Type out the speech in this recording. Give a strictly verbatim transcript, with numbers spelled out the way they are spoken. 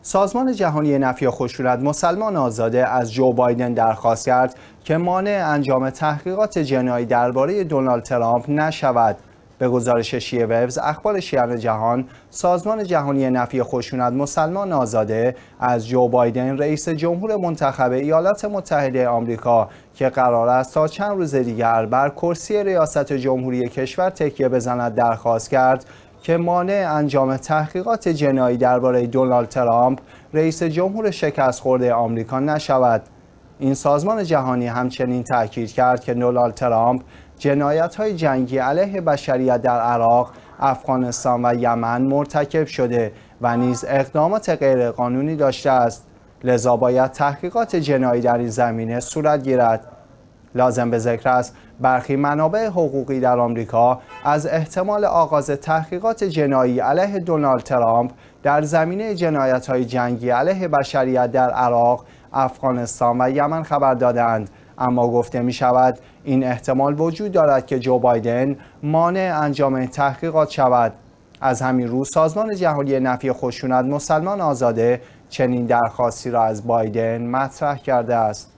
سازمان جهانی نفی خشونت مسلمان آزاده از جو بایدن درخواست کرد که مانع انجام تحقیقات جنایی درباره دونالد ترامپ نشود. به گزارش شیعه وبز اخبار شیعیان جهان، سازمان جهانی نفی خشونت مسلمان آزاده از جو بایدن رئیس جمهور منتخب ایالات متحده آمریکا که قرار است تا چند روز دیگر بر کرسی ریاست جمهوری کشور تکیه بزند درخواست کرد که مانع انجام تحقیقات جنایی درباره دونالد ترامپ رئیس جمهور شکست خورده آمریکا نشود. این سازمان جهانی همچنین تاکید کرد که دونالد ترامپ جنایت‌های جنگی علیه بشریت در عراق، افغانستان و یمن مرتکب شده و نیز اقدامات غیرقانونی داشته است. لذا باید تحقیقات جنایی در این زمینه صورت گیرد. لازم به ذکر است برخی منابع حقوقی در آمریکا از احتمال آغاز تحقیقات جنایی علیه دونالد ترامپ در زمینه جنایت‌های جنگی علیه بشریت در عراق، افغانستان و یمن خبر دادند، اما گفته می شود این احتمال وجود دارد که جو بایدن مانع انجام تحقیقات شود. از همین رو سازمان جهانی نفی خشونت مسلمان آزاده چنین درخواستی را از بایدن مطرح کرده است.